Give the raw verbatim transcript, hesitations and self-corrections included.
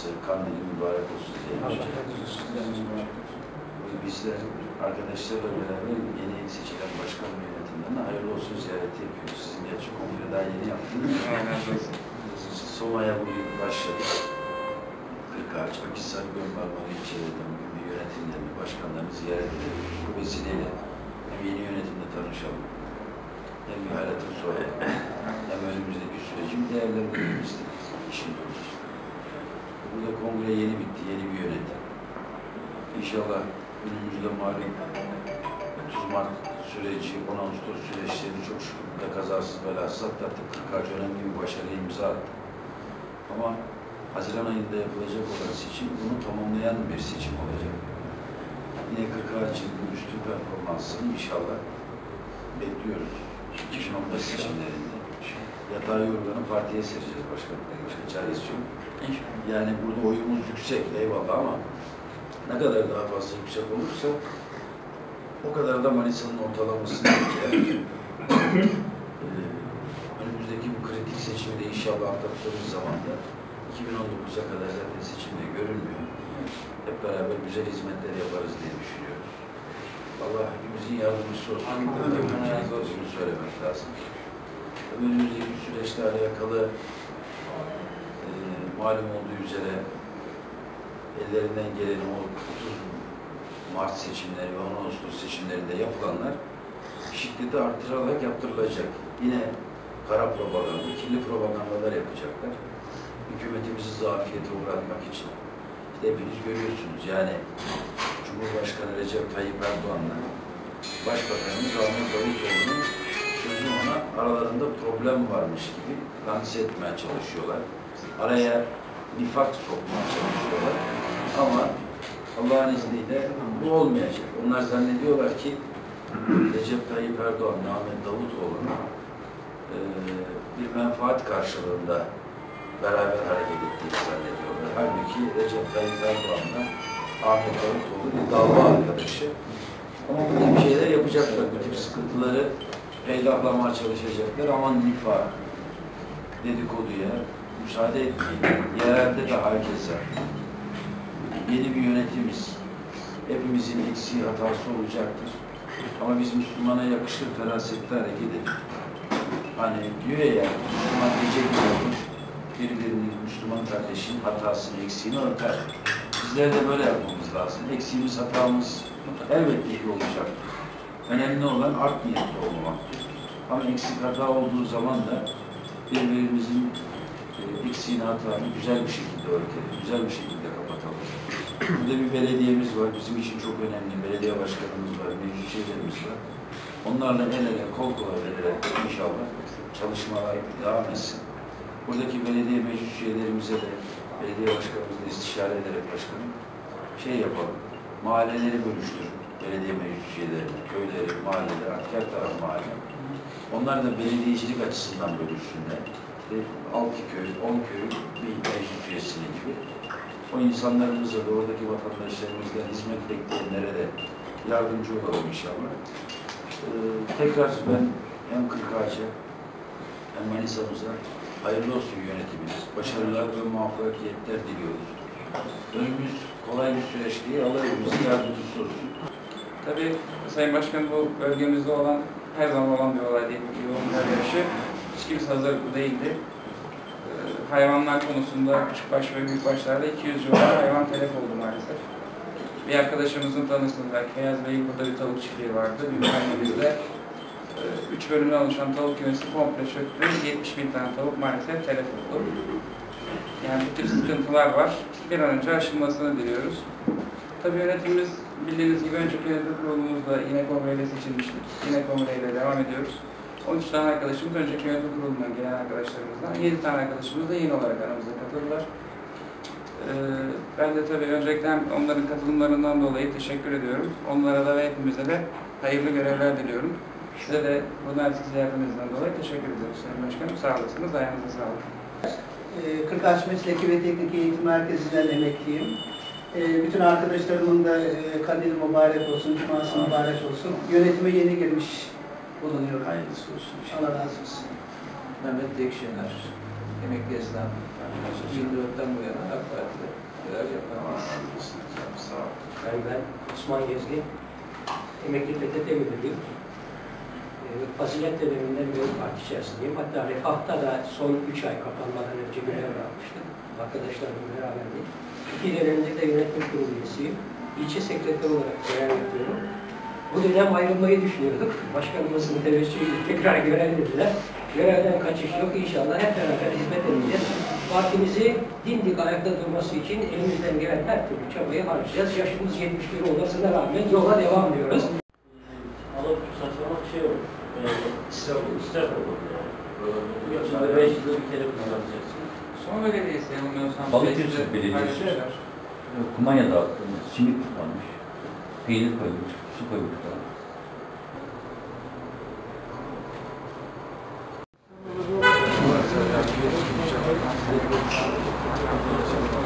cuması, kandili mübarek olsun diye. Bizler arkadaşlarla beraber yeni seçilen başkan yönetimlerine hayırlı olsun ziyareti yapıyoruz. Sizin gerçi kongre daha yeni yaptınız. Soma'ya bugün başladık. Kırkağaç, Akhisar, Gölmarmara ilçelerden bugün bir yönetimlerini, başkanlarını ziyaret edelim. Bu vesileyle hem yeni yönetimle tanışalım, hem bir hayatın sonra, hem önümüzdeki sürecin değerlendirelim istedik. İşin doğrusu. Burada kongre yeni bitti, yeni bir yönetim. İnşallah önümüzde malum otuz Mart süreci, on Ağustos süreçlerini çok şükür kazasız belasız atlattık. Kırkağaç önemli bir başarıya imza attı. Ama Haziran ayında yapılacak olan seçim bunu tamamlayan bir seçim olacak. Yine Kırkağaç'ın üstün performansını inşallah bekliyoruz. iki bin on beş seçimlerinde. Yatağı yorganı partiye sereceğiz başkanım. Başka çaresi yok. Yani burada oyumuz yüksek eyvallah ama ne kadar daha fazla yüksek olursa o kadar da Manisa'nın ortalamasını yani, e, önümüzdeki bu kritik seçimi de inşallah atlattığımız zaman da iki bin on dokuza kadar zaten seçimde görünmüyor. Hep beraber güzel hizmetler yaparız diye düşünüyoruz. Allah hepimizin yardımcısı olsun. Öncelikle onu söylemek lazım. Önümüzdeki süreçle alakalı e, malum olduğu üzere ellerinden gelen o otuz Mart seçimleri ve on Ağustos seçimlerinde yapılanlar şiddeti artırarak yaptırılacak. Yine kara propaganda, kirli propagandalar yapacaklar. Hükümetimizi zafiyete uğratmak için. İşte hepiniz görüyorsunuz yani Cumhurbaşkanı Recep Tayyip Erdoğan'la Başbakanımız Ahmet Davutoğlu'nun sözü ona aralarında problem varmış gibi lanse etmeye çalışıyorlar. Araya nifak sokmaya çalışıyorlar. Ama Allah'ın izniyle bu olmayacak. Onlar zannediyorlar ki Recep Tayyip Erdoğan'la Ahmet Davutoğlu'na e, bir menfaat karşılığında beraber hareket ettiğini zannediyorlar. Halbuki Recep Tayyip Erdoğan'la Ahmet Davutoğlu bir dava arkadaşı. Ama bu tip şeyler yapacaklar. Bu tip sıkıntıları peydahlamaya çalışacaklar. Aman nifak, dedikoduya müsaade etmeyin. Yerelde de herkese yeni bir yönetimiz. Hepimizin eksiği hatası olacaktır. Ama biz Müslümana yakışır ferasetli hareket edelim. Hani diyor ya, Müslüman diyecek mi olur? Birbirinin Müslüman kardeşin hatasını, eksiğini örter. Bizler de böyle yapmamız lazım. Eksiğimiz, hatamız elbette ki olacak. Önemli olan art niyetli olmamaktır. Ama eksik hata olduğu zaman da birbirimizin e, eksiğini, hatanı güzel bir şekilde örtelim, güzel bir şekilde kapatalım. Burada bir belediyemiz var, bizim için çok önemli. Belediye başkanımız var, meclis üyelerimiz var. Onlarla el ele, kol kola vererek inşallah çalışmalar devam etsin. Buradaki belediye meclis üyelerimize de, belediye başkanımızla istişare ederek başkanım, şey yapalım, mahalleleri bölüştürün, belediye meclis üyelerine, köyleri, mahalleleri, artık her taraf mahalle. Onlar da belediyecilik açısından bölüşsünler. İşte altı köy, on köy bir meclis üyesine gibi. O insanlarımıza da, oradaki vatandaşlarımızla hizmet bekleyenlere de yardımcı olalım inşallah. Ee, tekrar ben hem Kırkağaç'a hem Manisa'mıza hayırlı olsun yönetimimiz. Başarılar ve muvaffakiyetler diliyoruz. Önümüz kolay bir süreç değil, Allah hepimizin yardımcısı olsun. Tabii Sayın Başkan, bu bölgemizde olan, her zaman olan bir olay değil. Yoğun kar yağışı. Hiç kimse hazır değildi. Ee, hayvanlar konusunda küçükbaş ve büyükbaşlarda iki yüz civarı hayvan telef oldu maalesef. Bir arkadaşımızın tanısın belki, Beyaz Bey'in burada bir tavuk çiftliği vardı. Büyükhannemizde e, üç bölümden oluşan tavuk kümesi komple çöktü. yetmiş bin tane tavuk maalesef telef oldu. Yani bu tip sıkıntılar var. Bir an önce aşılmasını diliyoruz. Tabii yönetimimiz bildiğiniz gibi önceki yönetim kurulumuzda yine kongreyle seçilmiştik. Yine kongreyle devam ediyoruz. on üç tane arkadaşımız önceki yönetim kurulundan gelen arkadaşlarımızdan, yedi tane arkadaşımız da yeni olarak aramıza katıldılar. Ee, ben de tabii öncelikle onların katılımlarından dolayı teşekkür ediyorum. Onlara da ve hepimize de hayırlı görevler diliyorum. Size de bu nazik ziyaretinizden dolayı teşekkür ediyoruz Sayın Başkanım. Sağ olasınız, ayağınıza sağlık. Ee, Kırkağaç Mesleki ve Teknik Eğitim Merkezi'nden emekliyim. Ee, bütün arkadaşlarımın da e, kandili mübarek olsun, cuması mübarek olsun. Yönetime yeni girmiş bulunuyorum. Hayırlısı olsun. Allah razı olsun. Mehmet Tekşener, emekli esnaf. yirmi dörtten bu yana AK Parti'de görev yapan. Sağ olun. Ben, ben Osman Gezgin, emekli P T T müdürüyüm. E, fazilet döneminden beri parti içerisindeyim. Hatta Refah'ta da son üç ay kapanmadan önce görev almıştım. Arkadaşlarımla beraberdik. İki dönemde de yönetim kurulu üyesiyim. İlçe sekreter olarak görev yapıyorum. Bu dönem ayrılmayı düşünüyorduk. Başkanımızın teveccühüyle tekrar görev dediler. Görevden kaçış yok. İnşallah hep beraber hizmet edeceğiz. Partimizi dimdik ayakta durması için elimizden gelen her türlü çabayı harcayacağız. Yaşımız yetmiş bir olmasına rağmen yola devam ediyoruz. Alıp saçlamak şey olur. İsraf olur. İsraf olur. Yoksa beş yılda bir kere kullanacaksın. Son belediyesi yanılmıyorsam. Balıkesir Belediyesi kumanya dağıttı, simit kullanmış, peynir koymuş, su koymuş falan. Thank you.